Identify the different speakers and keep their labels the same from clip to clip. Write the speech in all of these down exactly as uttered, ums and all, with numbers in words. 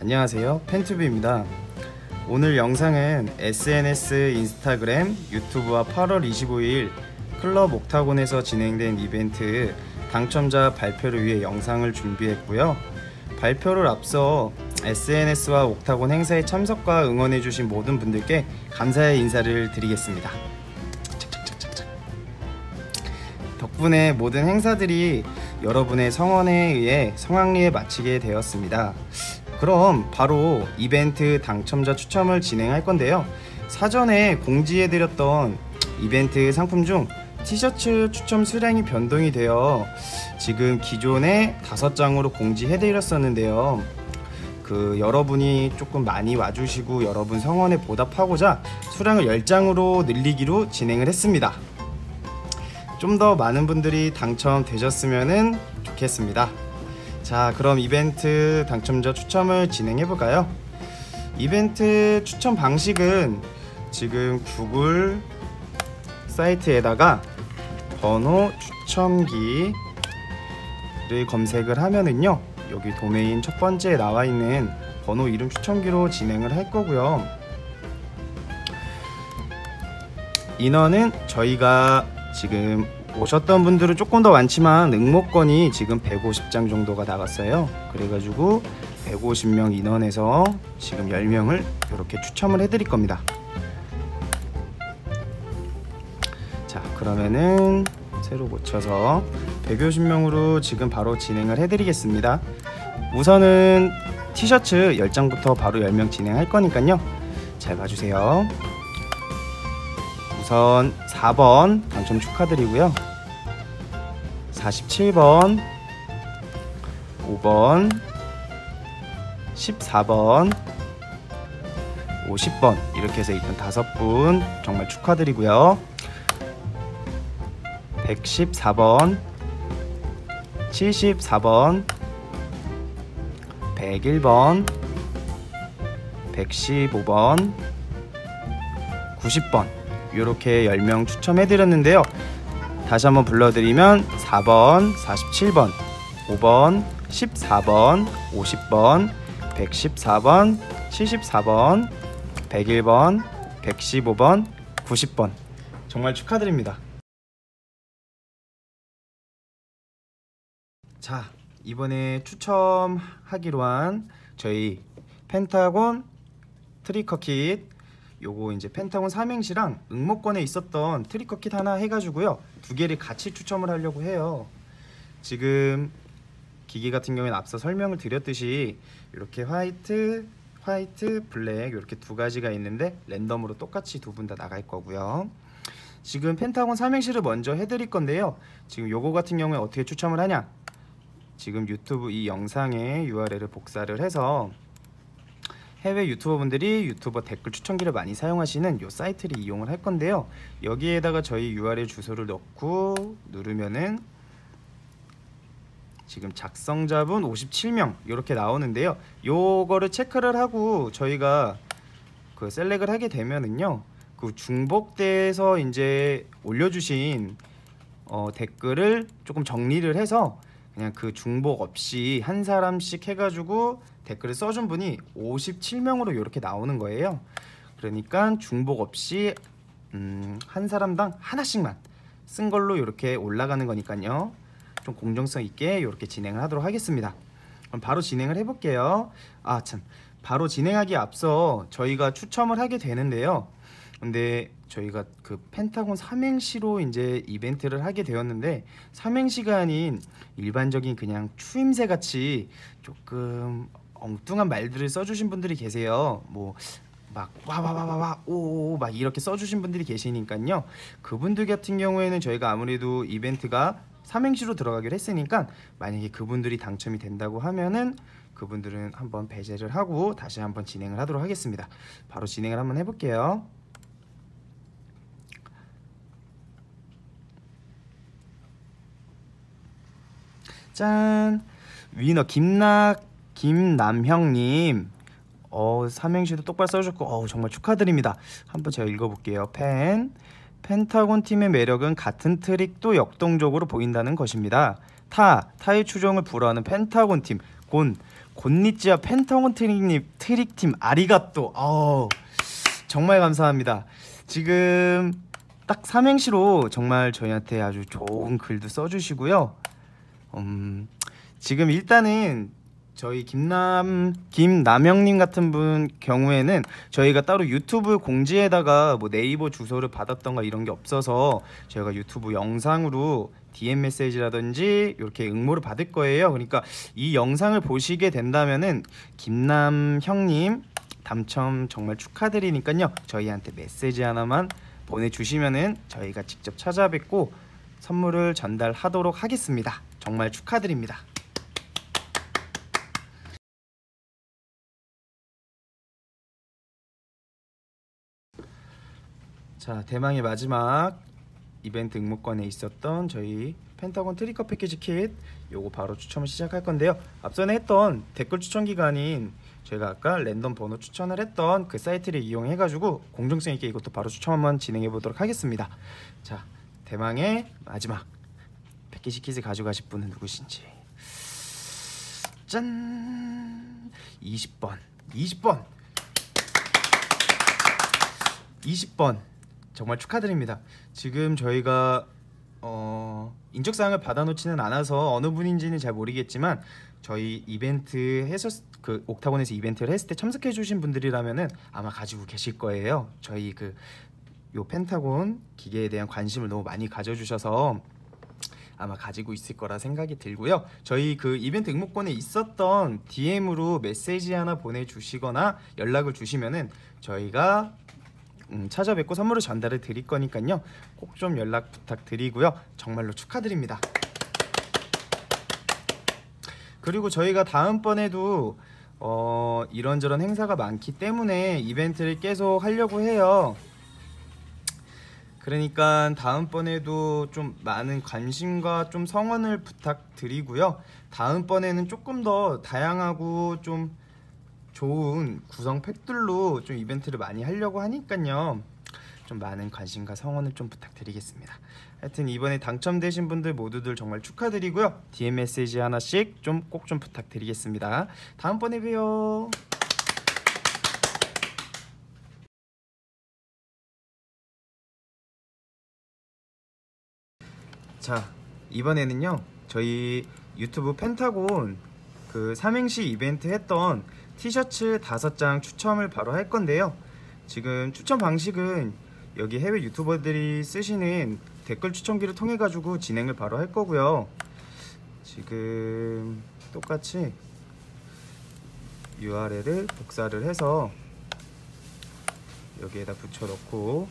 Speaker 1: 안녕하세요, 펜투비입니다. 오늘 영상은 에스엔에스, 인스타그램, 유튜브와 팔월 이십오일 클럽 옥타곤에서 진행된 이벤트 당첨자 발표를 위해 영상을 준비했고요. 발표를 앞서 에스엔에스와 옥타곤 행사에 참석과 응원해주신 모든 분들께 감사의 인사를 드리겠습니다. 덕분에 모든 행사들이 여러분의 성원에 의해 성황리에 마치게 되었습니다. 그럼 바로 이벤트 당첨자 추첨을 진행할 건데요. 사전에 공지해드렸던 이벤트 상품 중 티셔츠 추첨 수량이 변동이 되어 지금 기존에 다섯 장으로 공지해드렸었는데요. 그 여러분이 조금 많이 와주시고 여러분 성원에 보답하고자 수량을 열 장으로 늘리기로 진행을 했습니다. 좀 더 많은 분들이 당첨되셨으면 좋겠습니다. 자, 그럼 이벤트 당첨자 추첨을 진행해 볼까요? 이벤트 추첨 방식은 지금 구글 사이트에다가 번호 추첨기를 검색을 하면은요, 여기 도메인 첫 번째에 나와 있는 번호 이름 추첨기로 진행을 할 거고요. 인원은 저희가 지금 오셨던 분들은 조금 더 많지만 응모권이 지금 백오십 장 정도가 나갔어요. 그래가지고 백오십 명 인원에서 지금 열 명을 이렇게 추첨을 해드릴 겁니다. 자, 그러면은 새로 고쳐서 백오십 명으로 지금 바로 진행을 해드리겠습니다. 우선은 티셔츠 열 장부터 바로 열 명 진행할 거니까요, 잘 봐주세요. 우선 사 번 당첨 축하드리고요. 사십칠 번, 오 번, 십사 번, 오십 번 이렇게 해서 일단 다섯 분 정말 축하드리고요. 백십사 번, 칠십사 번, 백일 번, 백십오 번, 구십 번 이렇게 열 명 추첨해드렸는데요. 다시 한번 불러드리면 사 번, 사십칠 번, 오 번, 십사 번, 오십 번, 백십사 번, 칠십사 번, 백일 번, 백십오 번, 구십 번 정말 축하드립니다. 자, 이번에 추첨하기로 한 저희 펜타곤 트리커 킷, 요거 이제 펜타곤 삼행시랑 응모권에 있었던 트리커 킷 하나 해가지고요, 두 개를 같이 추첨을 하려고 해요. 지금 기기 같은 경우에는 앞서 설명을 드렸듯이 이렇게 화이트, 화이트, 블랙 이렇게 두 가지가 있는데 랜덤으로 똑같이 두 분 다 나갈 거고요. 지금 펜타곤 삼행시를 먼저 해드릴 건데요. 지금 요거 같은 경우에 어떻게 추첨을 하냐, 지금 유튜브 이 영상의 유알엘을 복사를 해서 해외 유튜버분들이 유튜버 댓글 추천기를 많이 사용하시는 이 사이트를 이용을 할 건데요. 여기에다가 저희 유알엘 주소를 넣고 누르면은 지금 작성자분 오십칠 명 이렇게 나오는데요. 요거를 체크를 하고 저희가 그 셀렉을 하게 되면은요, 그 중복돼서 이제 올려주신 어, 댓글을 조금 정리를 해서 그냥 그 중복 없이 한 사람씩 해가지고 댓글을 써준 분이 오십칠 명으로 이렇게 나오는 거예요. 그러니까 중복 없이 음, 한 사람당 하나씩만 쓴 걸로 이렇게 올라가는 거니까요, 좀 공정성 있게 이렇게 진행을 하도록 하겠습니다. 그럼 바로 진행을 해볼게요. 아 참, 바로 진행하기 앞서 저희가 추첨을 하게 되는데요. 근데 저희가 그 펜타곤 삼행시로 이제 이벤트를 하게 되었는데, 삼행시가 아닌 일반적인 그냥 추임새 같이 조금 엉뚱한 말들을 써주신 분들이 계세요. 뭐 막 와와와와와 오오 막 이렇게 써주신 분들이 계시니까요. 그분들 같은 경우에는 저희가 아무래도 이벤트가 삼행시로 들어가기로 했으니까 만약에 그분들이 당첨이 된다고 하면은 그분들은 한번 배제를 하고 다시 한번 진행을 하도록 하겠습니다. 바로 진행을 한번 해볼게요. 짠! 위너 김낙 김남형님, 어, 삼행시도 똑바로 써주셨고 어, 정말 축하드립니다. 한번 제가 읽어볼게요. 펜 펜타곤 팀의 매력은 같은 트릭도 역동적으로 보인다는 것입니다. 타 타의 추종을 불허하는 펜타곤 팀, 곤 곤니찌와 펜타곤 트릭님, 트릭팀 아리가또. 어, 정말 감사합니다. 지금 딱 삼행시로 정말 저희한테 아주 좋은 글도 써주시고요. 음, 지금 일단은 저희 김남 김남영님 같은 분 경우에는 저희가 따로 유튜브 공지에다가 뭐 네이버 주소를 받았던가 이런 게 없어서 저희가 유튜브 영상으로 디엠 메시지라든지 이렇게 응모를 받을 거예요. 그러니까 이 영상을 보시게 된다면은 김남형님 당첨 정말 축하드리니까요. 저희한테 메시지 하나만 보내주시면은 저희가 직접 찾아뵙고 선물을 전달하도록 하겠습니다. 정말 축하드립니다. 자, 대망의 마지막 이벤트 응모권에 있었던 저희 펜타곤 트리커 패키지 킷 요거 바로 추첨을 시작할 건데요. 앞전에 했던 댓글 추천 기간인 저희가 아까 랜덤 번호 추천을 했던 그 사이트를 이용해 가지고 공정성 있게 이것도 바로 추첨 한번 진행해 보도록 하겠습니다. 자, 대망의 마지막 패키지 킷을 가져가실 분은 누구신지. 짠! 이십 번 이십 번 이십 번 정말 축하드립니다. 지금 저희가 어, 인적사항을 받아놓지는 않아서 어느 분인지는 잘 모르겠지만 저희 이벤트 해서 그 옥타곤에서 이벤트를 했을 때 참석해 주신 분들이라면은 아마 가지고 계실 거예요. 저희 그 요 펜타곤 기계에 대한 관심을 너무 많이 가져주셔서 아마 가지고 있을 거라 생각이 들고요. 저희 그 이벤트 응모권에 있었던 디엠으로 메시지 하나 보내주시거나 연락을 주시면은 저희가 음, 찾아뵙고 선물을 전달을 드릴 거니까요. 꼭 좀 연락 부탁드리고요. 정말로 축하드립니다. 그리고 저희가 다음번에도 어, 이런저런 행사가 많기 때문에 이벤트를 계속 하려고 해요. 그러니까 다음번에도 좀 많은 관심과 좀 성원을 부탁드리고요. 다음번에는 조금 더 다양하고 좀 좋은 구성 팩들로 좀 이벤트를 많이 하려고 하니까요. 좀 많은 관심과 성원을 좀 부탁드리겠습니다. 하여튼 이번에 당첨되신 분들 모두들 정말 축하드리고요. 디엠 메시지 하나씩 좀 꼭 좀 부탁드리겠습니다. 다음번에 봬요. 자, 이번에는요 저희 유튜브 펜타곤 그 삼행시 이벤트 했던 티셔츠 다섯 장 추첨을 바로 할 건데요. 지금 추첨 방식은 여기 해외 유튜버들이 쓰시는 댓글 추첨기를 통해 가지고 진행을 바로 할 거고요. 지금 똑같이 유알엘을 복사를 해서 여기에다 붙여 넣고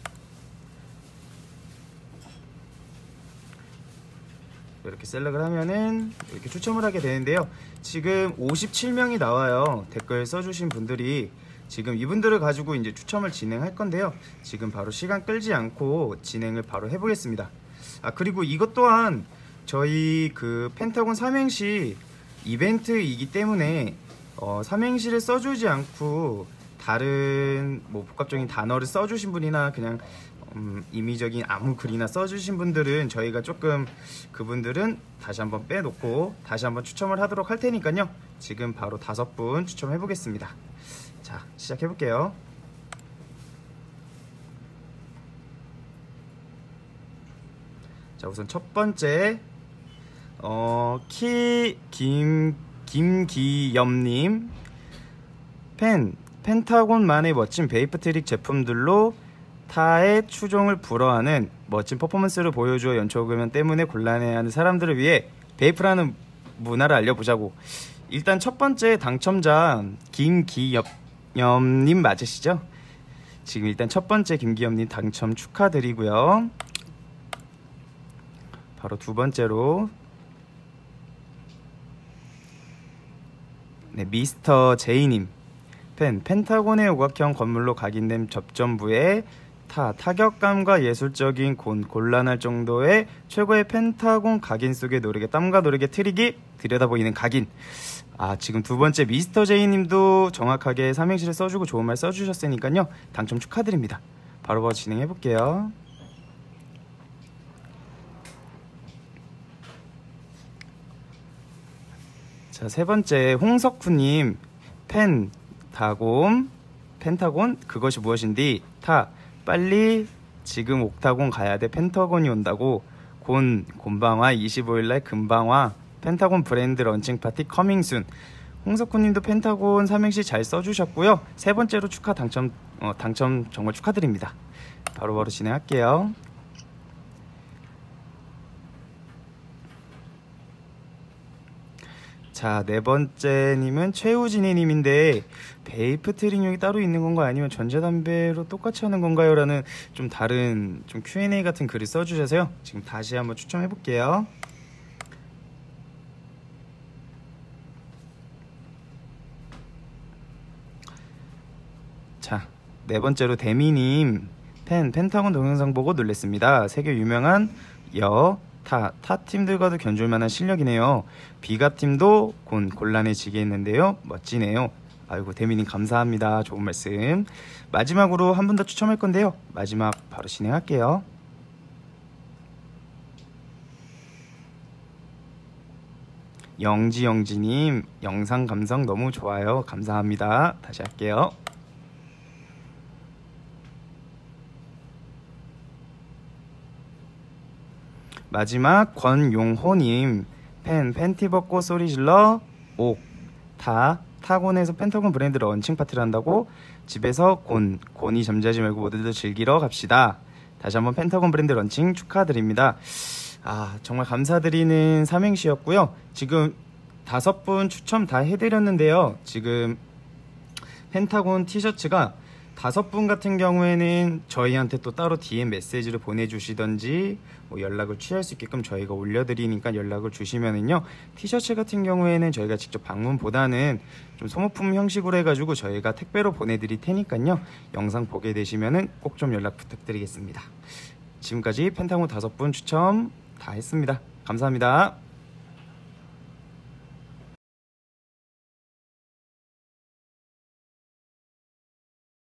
Speaker 1: 이렇게 셀렉을 하면은 이렇게 추첨을 하게 되는데요. 지금 오십칠 명이 나와요. 댓글 써주신 분들이. 지금 이분들을 가지고 이제 추첨을 진행할 건데요. 지금 바로 시간 끌지 않고 진행을 바로 해보겠습니다. 아, 그리고 이것 또한 저희 그 펜타곤 삼행시 이벤트이기 때문에 어, 삼행시를 써주지 않고 다른 뭐 복합적인 단어를 써주신 분이나 그냥 음, 임의적인 아무 글이나 써주신 분들은 저희가 조금 그분들은 다시 한번 빼놓고 다시 한번 추첨을 하도록 할 테니까요. 지금 바로 다섯 분 추첨해 보겠습니다. 자, 시작해 볼게요. 자, 우선 첫 번째 어, 키 김 김기염님 펜 펜타곤만의 멋진 베이프 트릭 제품들로 타의 추종을 불허하는 멋진 퍼포먼스를 보여주어 연초 공연 때문에 곤란해하는 사람들을 위해 베이프라는 문화를 알려보자고. 일단 첫 번째 당첨자 김기엽님 맞으시죠? 지금 일단 첫 번째 김기엽님 당첨 축하드리고요. 바로 두 번째로 네, 미스터 제이님 펜 펜타곤의 오각형 건물로 각인된 접점부에 타, 타격감과 예술적인 곤, 곤란할 정도의 최고의 펜타곤 각인 속의 노력에 땀과 노력의 트릭이 들여다보이는 각인. 아, 지금 두 번째 미스터 제이님도 정확하게 삼행시를 써주고 좋은 말 써주셨으니까요. 당첨 축하드립니다. 바로바로 진행해 볼게요. 자, 세 번째 홍석훈님 펜타곤 펜타곤 그것이 무엇인디? 타 빨리 지금 옥타곤 가야 돼. 펜타곤이 온다고. 곤 곤방화 이십오일날 금방화. 펜타곤 브랜드 런칭 파티 커밍순. 홍석훈님도 펜타곤 삼행시 잘 써주셨고요. 세 번째로 축하 당첨 어, 당첨 정말 축하드립니다. 바로바로 바로 진행할게요. 자, 네 번째 님은 최우진이 님인데 베이프 트링용이 따로 있는 건가요? 아니면 전자담배로 똑같이 하는 건가요? 라는 좀 다른 좀 큐 앤 에이 같은 글을 써주셔서요. 지금 다시 한번 추첨해 볼게요. 자, 네 번째로 데미님 펜 펜타곤 동영상 보고 놀랬습니다. 세계 유명한 여 타, 타 팀들과도 견줄만한 실력이네요. 비가 팀도 곤 곤란해지게 했는데요. 멋지네요. 아이고 데미님 감사합니다. 좋은 말씀. 마지막으로 한 분 더 추첨할 건데요. 마지막 바로 진행할게요. 영지영지님 영상 감성 너무 좋아요. 감사합니다. 다시 할게요. 마지막 권용호님 펜 팬티 벗고 소리 질러 옥 타 타곤에서 펜타곤 브랜드 런칭 파티를 한다고. 집에서 곤 곤이 잠자지 말고 모두들 즐기러 갑시다. 다시 한번 펜타곤 브랜드 런칭 축하드립니다. 아 정말 감사드리는 삼행시였고요. 지금 다섯 분 추첨 다 해드렸는데요. 지금 펜타곤 티셔츠가 다섯 분 같은 경우에는 저희한테 또 따로 디엠 메시지를 보내주시던지 뭐 연락을 취할 수 있게끔 저희가 올려드리니까 연락을 주시면은요. 티셔츠 같은 경우에는 저희가 직접 방문보다는 좀 소모품 형식으로 해가지고 저희가 택배로 보내드릴 테니까요. 영상 보게 되시면은 꼭 좀 연락 부탁드리겠습니다. 지금까지 펜타곤 다섯 분 추첨 다 했습니다. 감사합니다.